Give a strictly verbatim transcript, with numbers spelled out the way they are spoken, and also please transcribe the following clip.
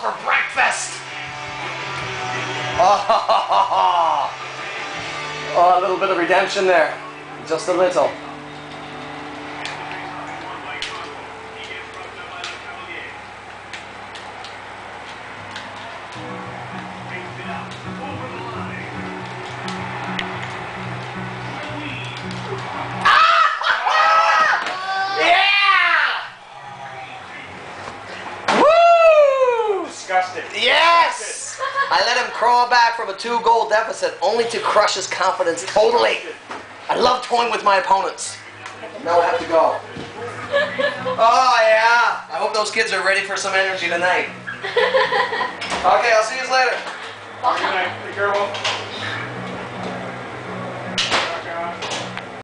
for breakfast. Oh, oh, a little bit of redemption there. Just a little. Disgusted. Yes! I let him crawl back from a two-goal deficit only to crush his confidence totally. I love toying with my opponents. Now I have to go. Oh, yeah. I hope those kids are ready for some energy tonight. Okay, I'll see you later. Good night. Be careful.